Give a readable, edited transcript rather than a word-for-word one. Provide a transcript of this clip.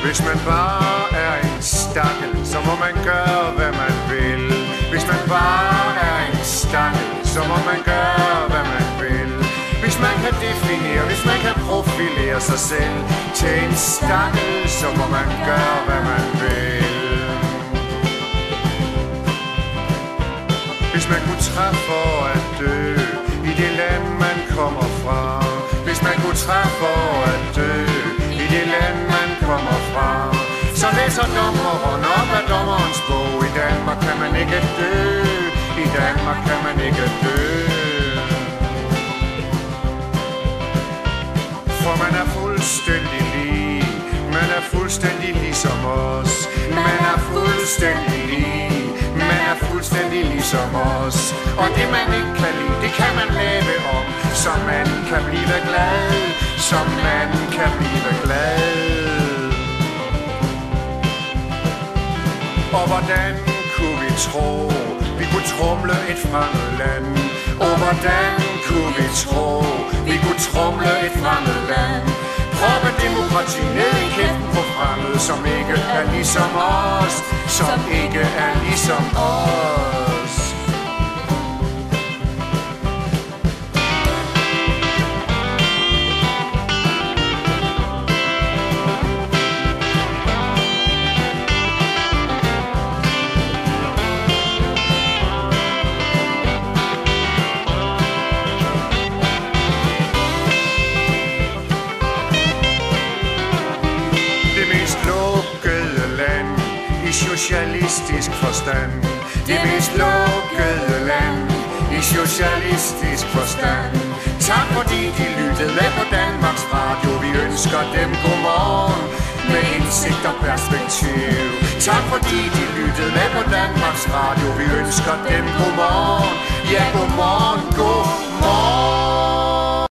Hvis man bare er en stakkel, så må man gøre, hvad man vil. Hvis man bare er en stakkel, så må man gøre, hvad man vil. Hvis man kan definere, hvis man kan profilere sig selv til en stakkel, så må man gøre, hvad man vil. Hvis man kunne træffe for at dø i det land, man kommer fra. Hvis man kunne træffe for at dø i det land, man kommer fra. Så læser dommeren op af dommerens bog. I Danmark kan man ikke dø. I Danmark kan man ikke dø. For man er fuldstændig lige. Man er fuldstændig ligesom os. Man er fuldstændig lige. Man er fuldstændig ligesom os. Og det man ikke kan lide, det kan man lave om. Så man kan blive glad. Så man kan blive glad. Og hvordan kunne vi tro, vi kunne tromle et fremmed land? Og hvordan kunne vi tro, vi kunne tromle et fremmed land? Proppe demokrati ned i kæften på fremmede, som ikke er ligesom os. Som ikke er ligesom os. Socialistisk forstand. Det mest lukkede land i socialistisk forstand. Tak fordi de lyttede med på Danmarks Radio. Vi ønsker dem godmorgen med indsigt og perspektiv. Tak fordi de lyttede med på Danmarks Radio. Vi ønsker dem godmorgen. Ja, godmorgen, godmorgen.